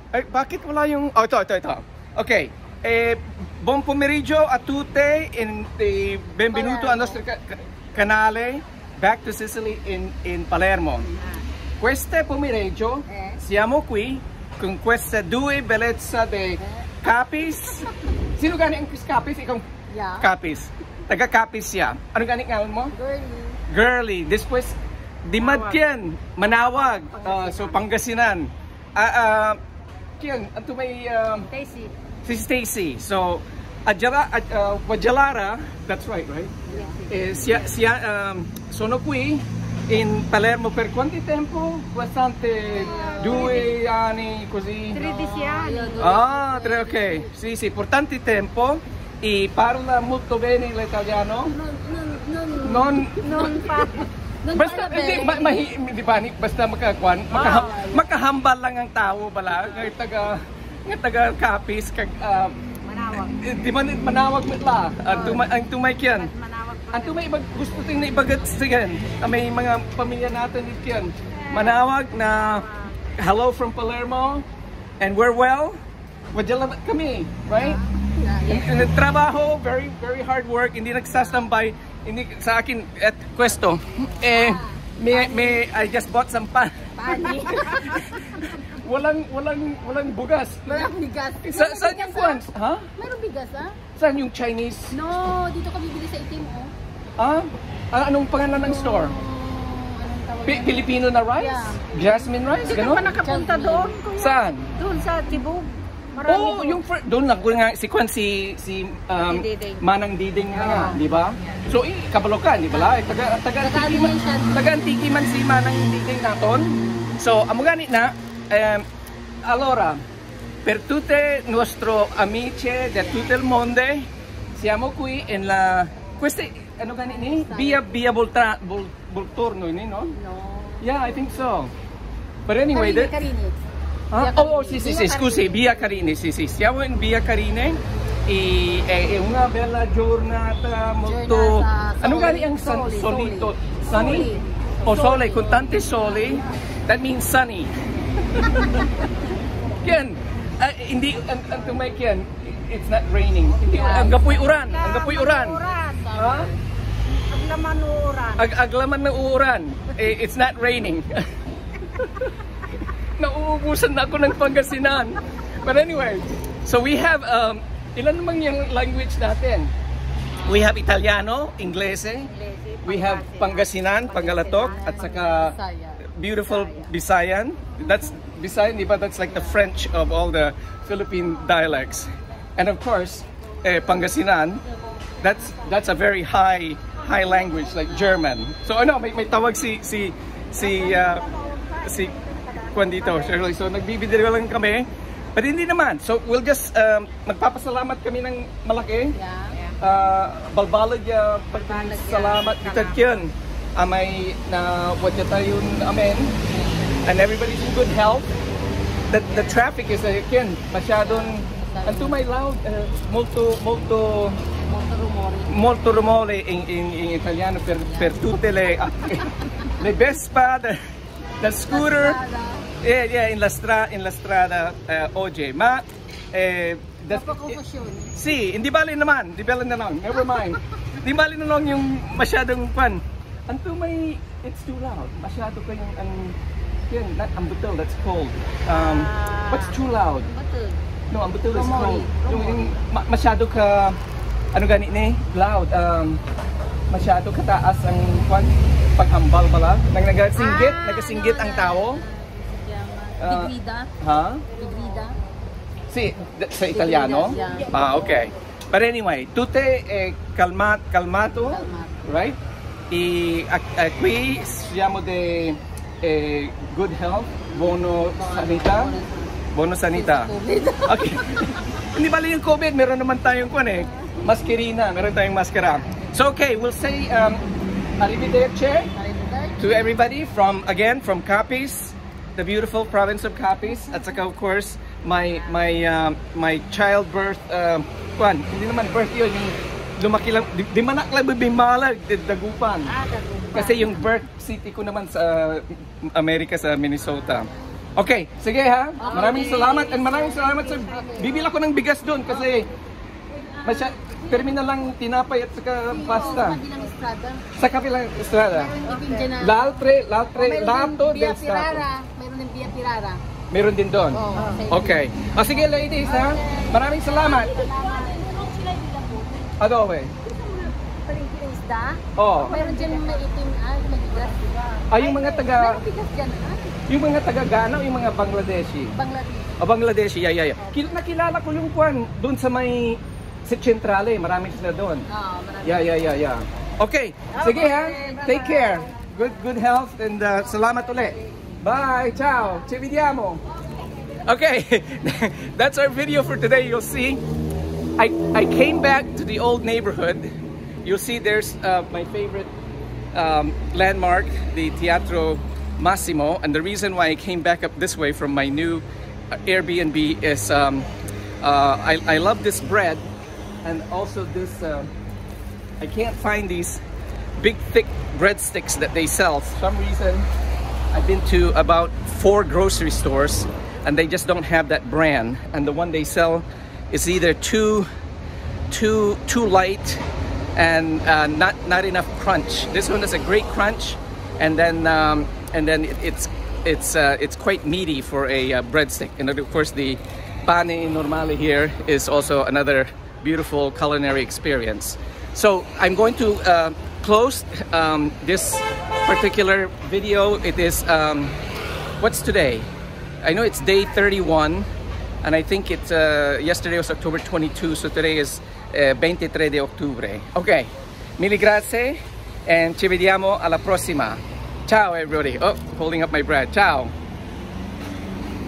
Ay, bakit wala yung... Oh, ito. Okay. Buon pomeriggio a tutte e benvenuto al nostro canale Back to Sicily in Palermo. Questo pomeriggio siamo qui con queste due bellezze di Capiz. Sino gani ang Capiz? Ikaw? Yeah. Capiz. Taga Capiz siya. Ano gani ngayon mo? Girlie. Girlie. Después, Dimadkian, Manaoag. So, Pangasinan. Kian, anto may... Stacy. Si Stacy. So, Wajalara, that's right? Sono qui in Palermo per quanto tempo? Bastante 2 anni così? 13 anni. Ah, 3, ok. Sì, per tanto tempo. E parla molto bene l'italiano? Non basta, di ba, basta makahambal lang ang tao pala. Taga Capiz kag di man Manaoag mitla ang tumaykian ang tumay gusto ting naibagat sigan may mga pamilya natin dityan Manaoag na hello from Palermo and we're well wadala kami right and trabaho very hard work hindi nagsastambay hindi sa akin at questo I just bought some pan Walang bugas. Walang bigas. Saan yung kuwan? Ha? Mayroong bigas, ha? Saan yung Chinese? No, dito kami bili sa itim, oh. Ah? Anong pangalan ng store? Filipino na rice? Yeah. Jasmine rice? Hindi ka pa nakapunta doon. Saan? Doon sa Tibog. Marami yung doon lang nga si Kwan si Manang Diding nga, di ba? So kabalokan, di ba? Taga Antiki man si Manang Diding naton. So amo gani na allora, per tutte nostre amiche di tutto il mondo, siamo qui in la queste ano gani ni via Volturno ni no? No. Yeah, I think so. But anyway, Carini. Sì, scusi, via Carini, sì, siamo in via Carini e è una bella giornata molto ano gani ang solito? Sunny? O sole con tanti soli? That means sunny. Kian, hindi ang tumay kian, it's not raining. Hindi ang gapoy uran. Ha? Aglaman ng uran. It's not raining. Nauubusan na ako ng Pangasinan. But anyway, so we have ilan namang yung language natin? We have Italiano, Inglese, we have Pangasinan, Pangalatok, at saka beautiful Bisayan. That's Bisayan, diba? That's like the French of all the Philippine dialects. And of course, Pangasinan, that's a very high language like German. So ano, may tawag si Kwan dito, Shirley. So nagbibideo lang kami. But hindi naman. So we'll just magpapasalamat kami ng malaki. Balbalad salamat kita kyan. Amay na wadya tayong amen. And everybody's in good health. The traffic is kyan masyadong antumay loud molto rumore in italiano per tutte le Vespa, the scooter. Yeah, in la strada oggi. Ma sì, hindi bali naman. Never mind. Hindi bali na lang yung masyadong pan. Anto may it's too loud. Masyado pa yung not ambutil, that's cold. What's too loud? No, ambutil is cold. Yung masyado ka ano gani ni? Loud. Masyado kataas ang kwan paghambal pala. Nagasinggit ang tao. Tigrida. Ha? Tigrida. Sì, sa italiano? Ah, ok. But anyway, tutte calmato, right? E qui siamo di good health, buono sanità. Okay. Hindi bali yung COVID, meron naman tayong maskerina, meron tayong maskara. So okay, we'll say arrivederci to everybody from Capiz, the beautiful province of Capiz, at saka of course my childbirth hindi naman birth yun, yung lumaki lang di manak lang bimalag Dagupan. Kasi yung birth city ko naman sa Amerika, sa Minnesota. Okay, sige ha. Maraming salamat and maraming salamat sa bibili ako ng bigas doon kasi terminal lang tinapay at saka pasta. Sa kapilang estrada. L'altre lato del stato. Meron din Via Pirara. Meron din doon. Okay. O sige ladies ha. Maraming salamat. Adobe. Isda? Oh. Meron dyan may itim magigas. Yung mga taga Meron bigas dyan yung mga taga Ghana o yung mga Bangladeshi? Bangladesh. Bangladeshi, yeah. Nakilala ko yung kwan doon sa may sa Centrale, marami sila doon. Marami. Yeah. Okay, sige ha. Take care. Good health and salamat ulit. Bye, ciao. Ci vediamo. Okay, that's our video for today. You'll see, I came back to the old neighborhood. You'll see there's my favorite landmark, the Teatro Massimo, and the reason why I came back up this way from my new Airbnb is I love this bread, and also this I can't find these big thick breadsticks that they sell. For some reason I've been to about 4 grocery stores and they just don't have that brand, and the one they sell is either too light and not enough crunch. This one is a great crunch, and then it's quite meaty for a breadstick. And of course the pane normale here is also another beautiful culinary experience. So I'm going to close this particular video. It is what's today? I know it's day 31, and I think it's yesterday was October 22, so today is 23 de Octubre. Okay, mille grazie and ci vediamo alla prossima. Ciao everybody. Oh, holding up my bread. Ciao.